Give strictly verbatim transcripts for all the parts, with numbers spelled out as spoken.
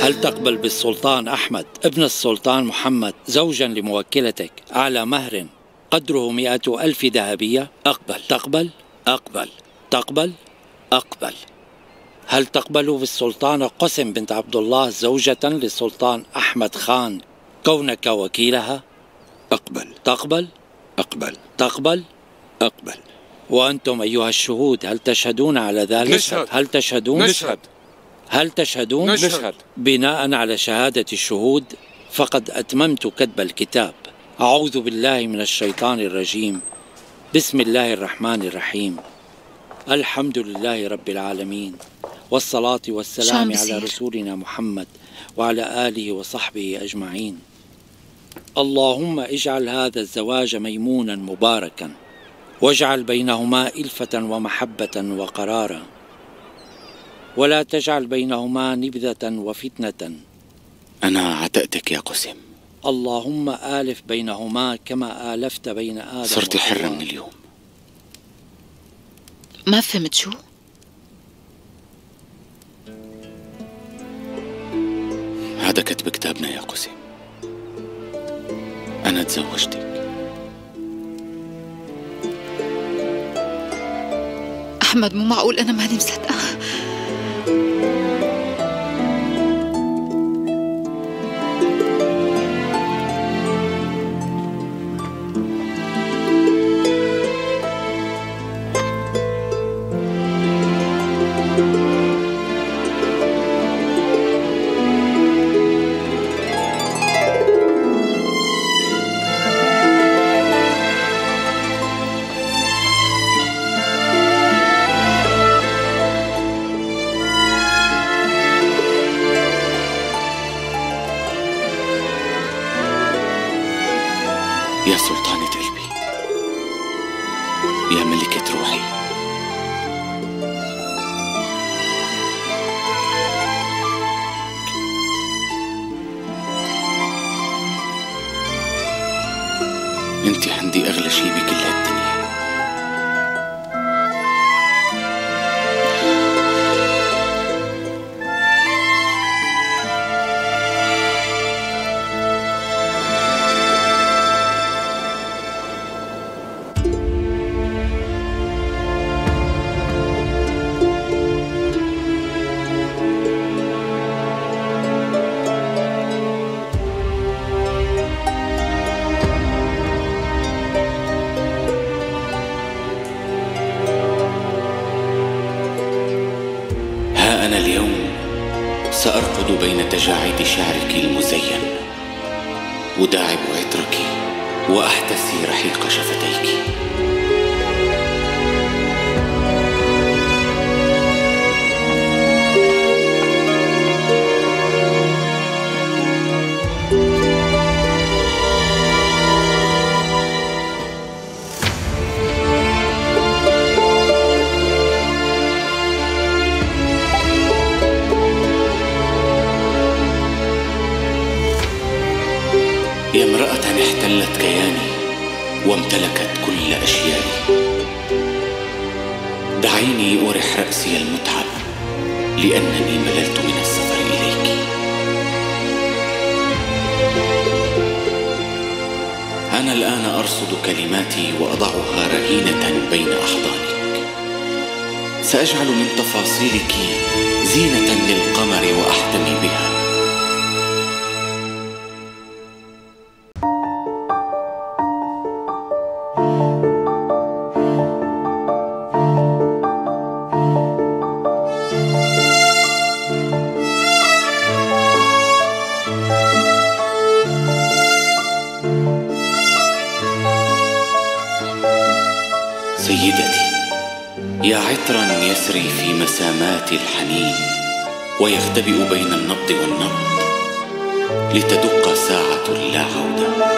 هل تقبل بالسلطان أحمد ابن السلطان محمد زوجا لموكلتك على مهر قدره مئة ألف ذهبية؟ أقبل. تقبل؟ أقبل. تقبل؟ أقبل. هل تقبل بالسلطانة قسم بنت عبد الله زوجة للسلطان أحمد خان كونك وكيلها؟ أقبل. تقبل؟ أقبل. تقبل؟ أقبل. وأنتم أيها الشهود هل تشهدون على ذلك؟ نشهد. هل تشهدون؟ نشهد. هل تشهدون؟ نشهد. بناء على شهادة الشهود فقد أتممت كتب الكتاب. أعوذ بالله من الشيطان الرجيم. بسم الله الرحمن الرحيم. الحمد لله رب العالمين، والصلاة والسلام على رسولنا محمد وعلى آله وصحبه أجمعين. اللهم اجعل هذا الزواج ميمونا مباركا، واجعل بينهما إلفة ومحبة وقرارا، ولا تجعل بينهما نبذة وفتنة. أنا عتقتك يا قسم. اللهم آلف بينهما كما آلفت بين آدم. صرت حرة من اليوم. ما فهمت شو؟ هذا كتب كتابنا يا قسم. أنا تزوجتك. أحمد مو معقول، أنا ماني مصدقة. يا سلطانة قلبي، يا ملكة روحي، انت عندي اغلى شي بكل هالدنيا. أنا اليوم سأرقد بين تجاعيد شعرك المزين، أداعب عطرك وأحتسي رحيق شفتيك. يا امرأة احتلت كياني وامتلكت كل أشيائي، دعيني أرح رأسي المتعب لأنني مللت من السفر إليك. أنا الآن أرصد كلماتي وأضعها رهينة بين أحضانك. سأجعل من تفاصيلك زينة للقمر وأحتمي بها. سيدتي، يا عطرا يسري في مسامات الحنين ويختبئ بين النبض والنبض لتدق ساعة لا عودة.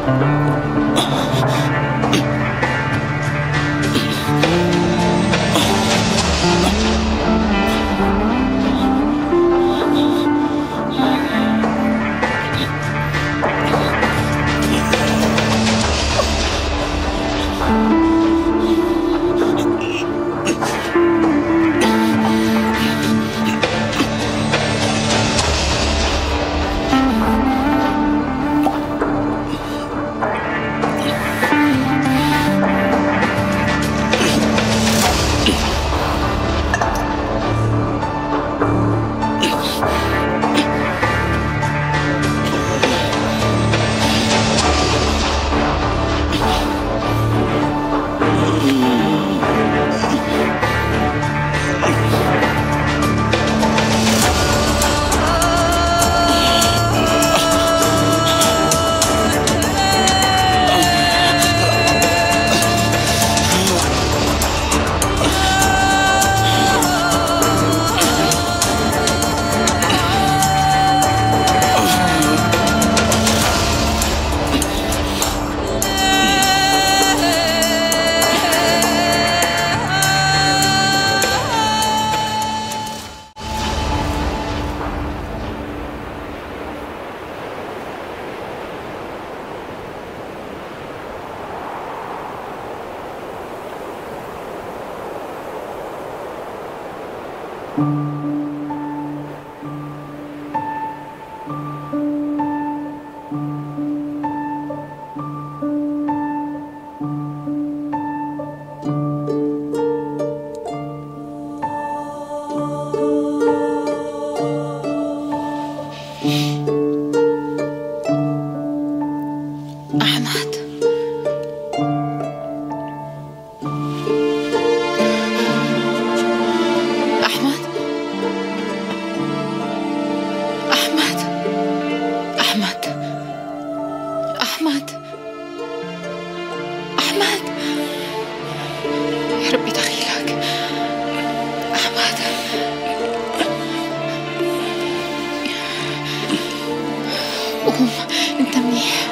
قوم، انت منيح.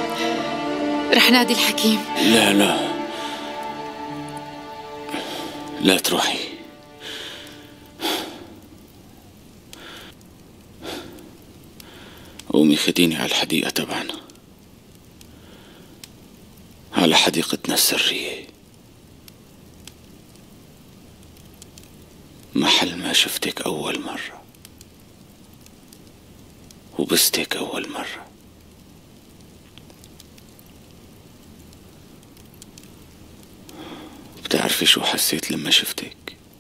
رح نادي الحكيم. لا لا لا تروحي. قومي خديني على الحديقة تبعنا، على حديقتنا السرية، محل ما شفتك أول مرة وبستك أول مرة. بتعرفي شو حسيت لما شفتك؟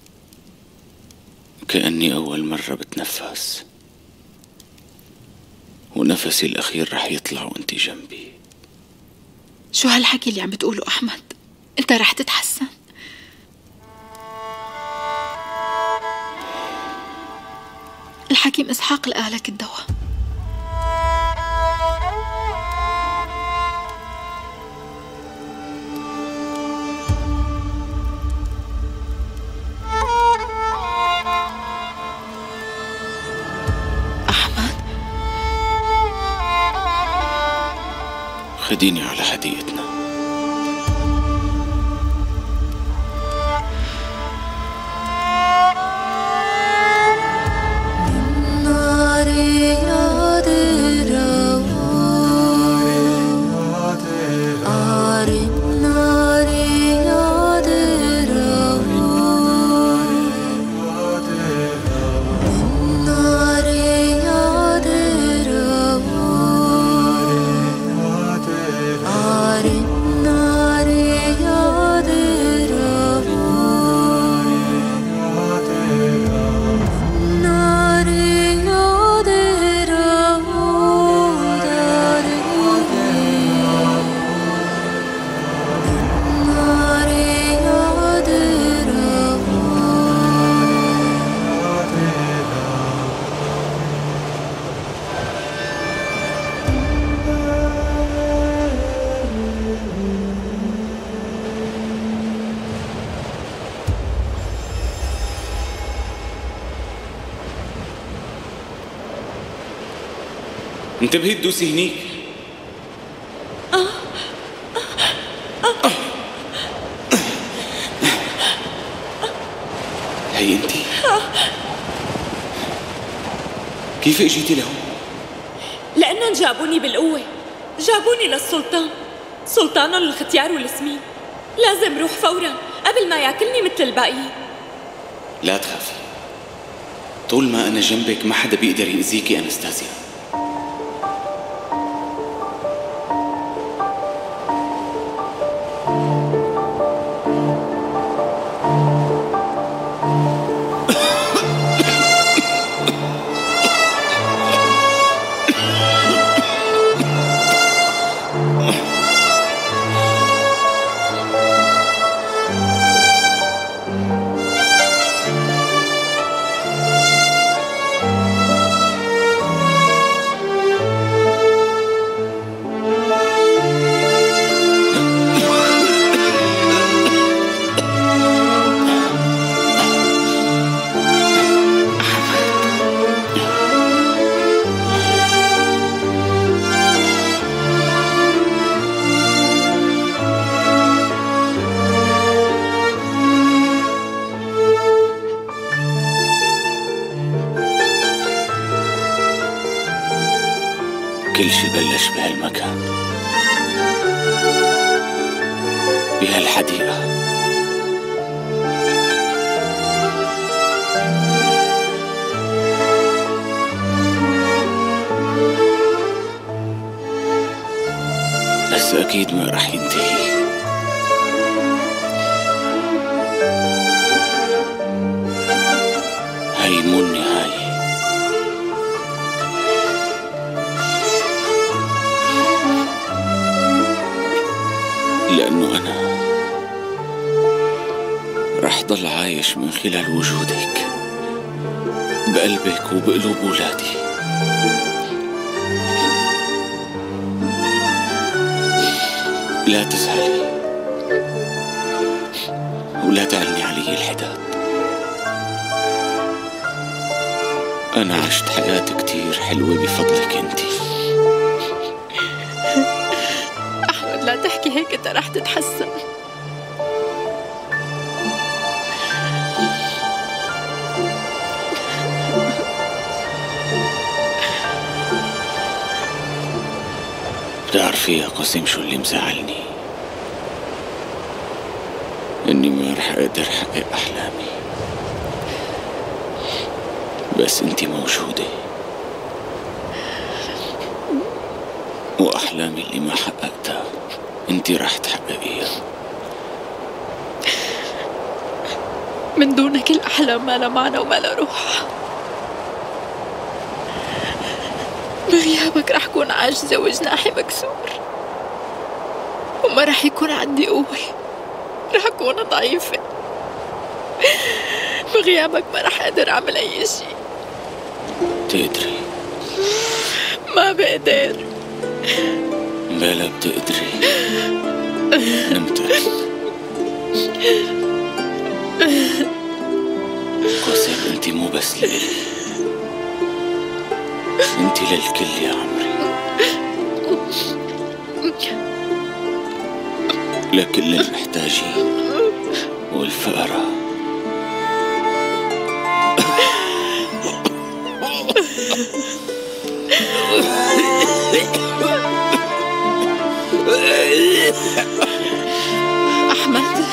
كأني أول مرة بتنفس، ونفسي الأخير رح يطلع وانتي جنبي. شو هالحكي اللي عم بتقوله أحمد؟ انت رح تتحسن. الحكيم إسحاق لقالك الدواء. أحمد، خديني على حديقتنا. انتبهي تدوسي هنيك. آه كيف اجيتي لهون؟ لأنهم جابوني بالقوة، جابوني للسلطان، سلطانهم الختيار والسمين. لازم روح فورا قبل ما ياكلني مثل الباقيين. لا تخافي، طول ما أنا جنبك ما حدا بيقدر يأذيكي أنستازيا. كل شي بلش بهالمكان، بهالحديقة. بس أكيد ما رح ينتهي. هي مو النهاية. لأنه أنا رح ضل عايش من خلال وجودك بقلبك وبقلوب أولادي. لا تزعلي ولا تعلني علي الحداد. أنا عشت حياة كتير حلوة بفضلك أنتي. لا تحكي هيك، انت رح تتحسن. بتعرفي يا قاسم شو اللي مزعلني؟ اني ما رح اقدر احقق احلامي، بس انتي موجودة، واحلامي اللي ما حققتها انتي رح تحققيها. من دونك الأحلام ما لها معنى وما لها روح. بغيابك رح كون عاجزة وجناحي مكسور، وما رح يكون عندي قوة، رح أكون ضعيفة. بغيابك ما رح أقدر أعمل أي شيء. تقدري؟ ما بقدر. بلا بتقدري. نمتك قاسم، انتي مو بس لإلي، انتي للكل يا عمري، لكل المحتاجين والفقراء. أحمد،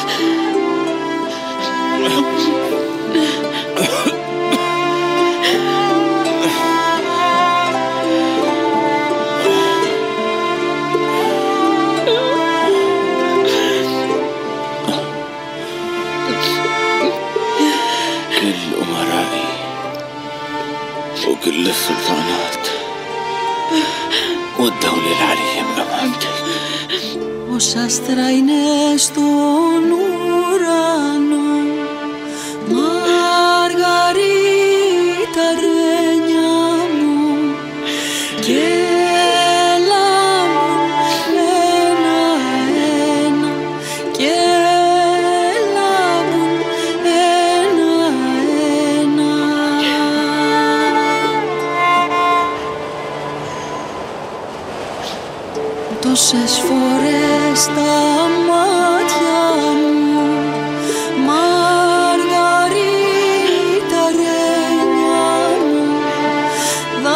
كل أمرائي وكل السلطانات والدولة العليا بأمانتك. Όσα στρայνές στον ουρανό, Μαργαρίτα ρένια μου, και λάμουν ένα-ένα, και λάμουν ένα-ένα. Τόσες φορές τα μάτια μου, Μαργαρίτα ρένια μου,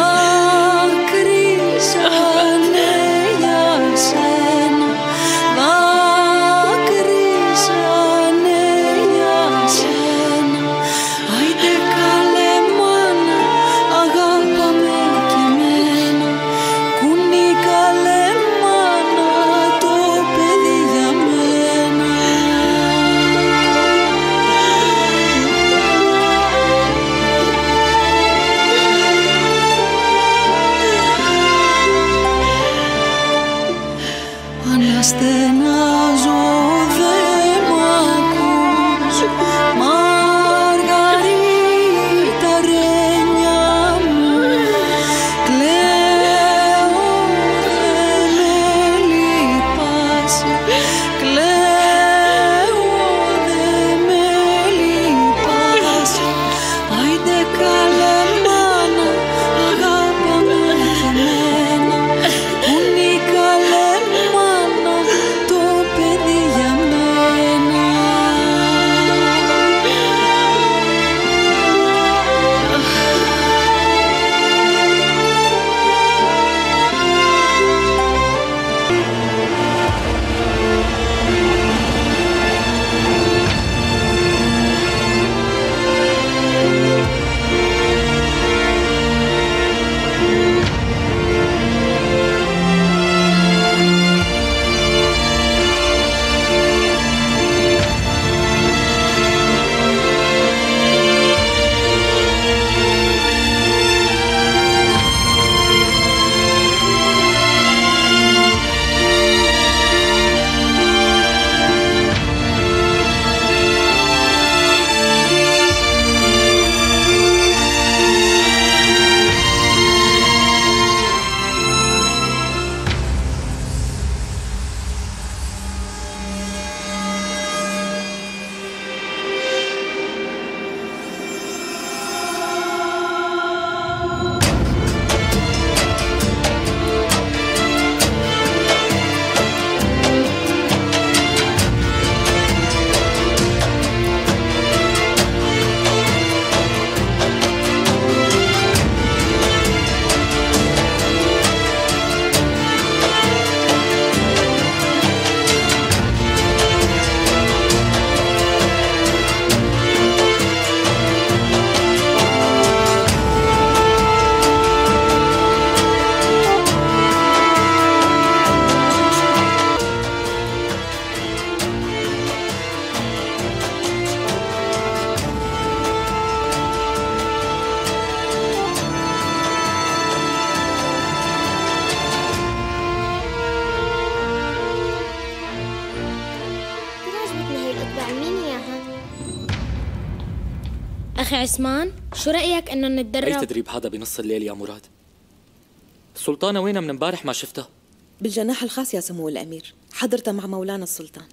أخي عثمان، شو رأيك إنه نتدرب؟ أي تدريب هذا بنص الليل يا مراد؟ السلطانة وينها من امبارح ما شفتها؟ بالجناح الخاص يا سمو الأمير، حضرتها مع مولانا السلطان.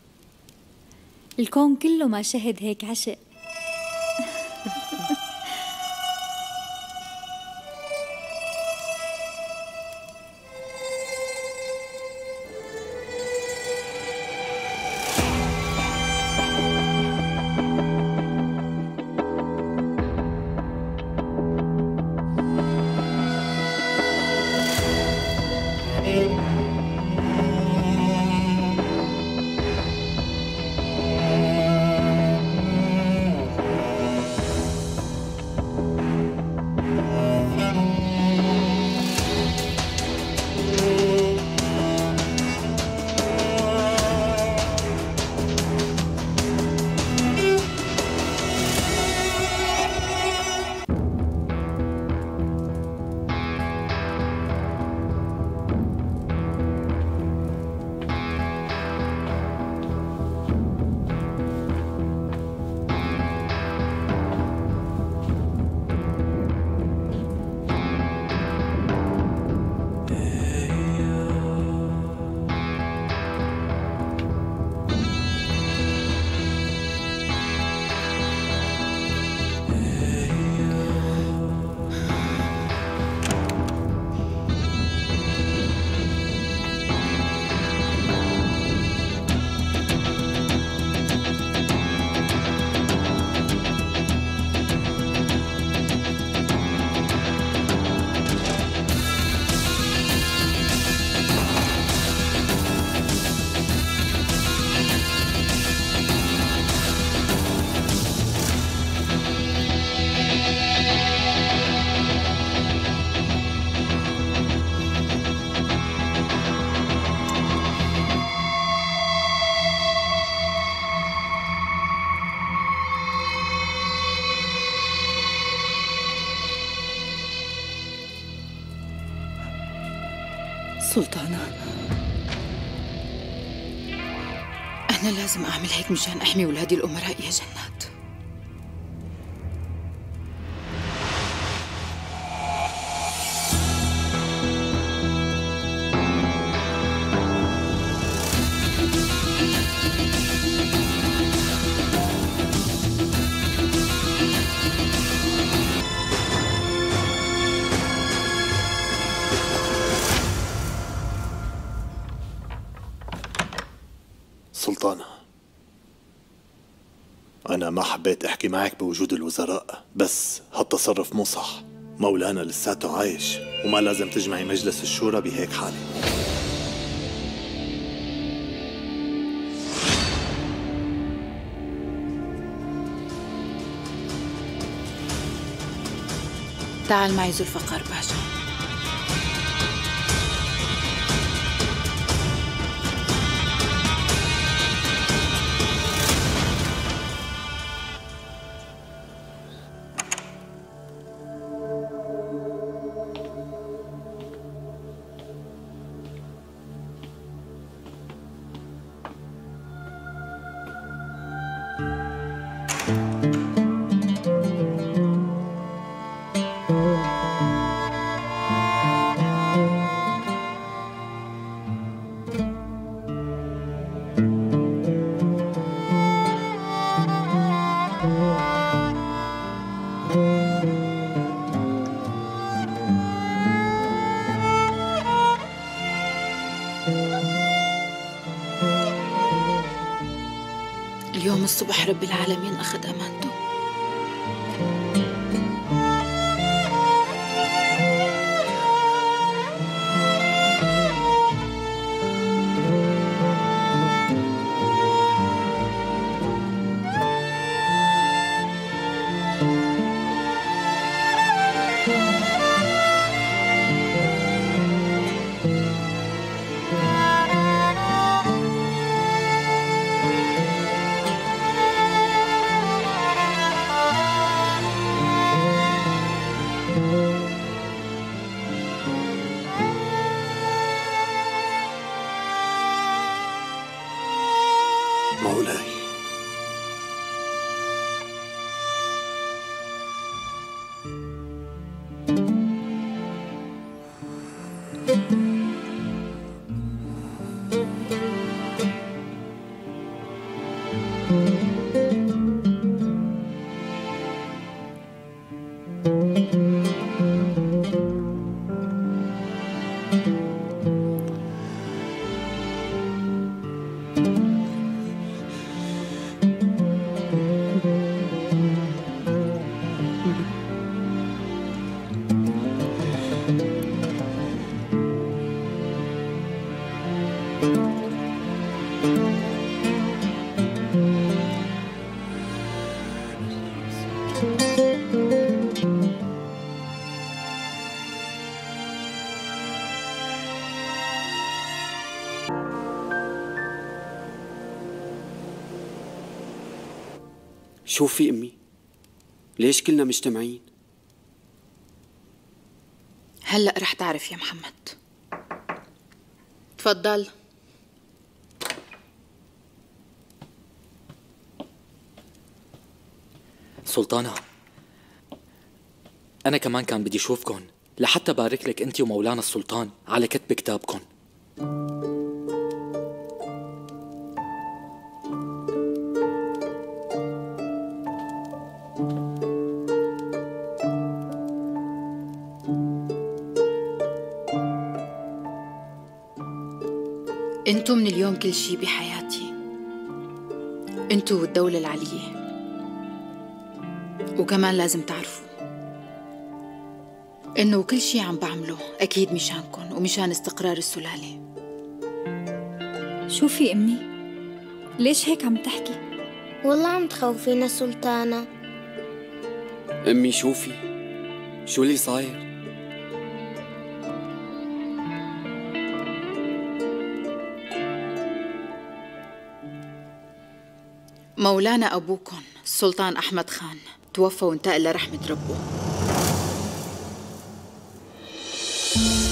الكون كله ما شهد هيك عشق. سلطانة، أنا لازم أعمل هيك مشان أحمي ولادي الأمراء يا جنات. سلطانة، أنا ما حبيت أحكي معك بوجود الوزراء، بس هالتصرف مو صح. مولانا لساته عايش وما لازم تجمعي مجلس الشورى بهيك حالة. تعال معي ذو الفقار باشا. اليوم الصبح رب العالمين أخذ أمانته. شوفي أمي، ليش كلنا مجتمعين؟ هلأ رح تعرف يا محمد. تفضل. سلطانة، أنا كمان كان بدي أشوفكن لحتى بارك لك أنت ومولانا السلطان على كتب كتابكن. انتو من اليوم كل شي بحياتي، انتو والدولة العلية. وكمان لازم تعرفوا انه كل شي عم بعمله اكيد مشانكن ومشان استقرار السلالة. شوفي امي، ليش هيك عم تحكي؟ والله عم تخوفينا سلطانة. أمي شوفي شو اللي صاير. مولانا أبوكن السلطان أحمد خان توفى وانتقل لرحمة ربه.